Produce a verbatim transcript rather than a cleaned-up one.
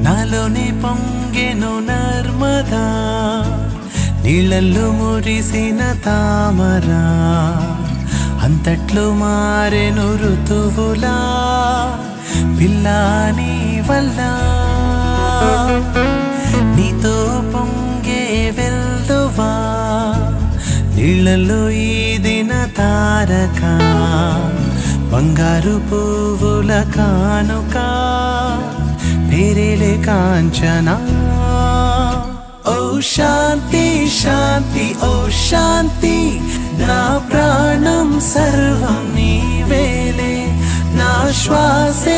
నాలోని పొంగెను నర్మదా నీళ్ళల్లో మురిసిన తామరా అంతట్లో మారెను ఋతువులా పిల్లాని వల్ల నీతో పొంగే వెల్దువా నీళ్ళల్లో ఈదిన తారక బంగారు పువ్వుల కానుక పేరేలే కాంచనా ఓ శాంతి శాంతి ఓ శాంతి నా ప్రాణం సర్వం నీవేలే నా శ్వాసే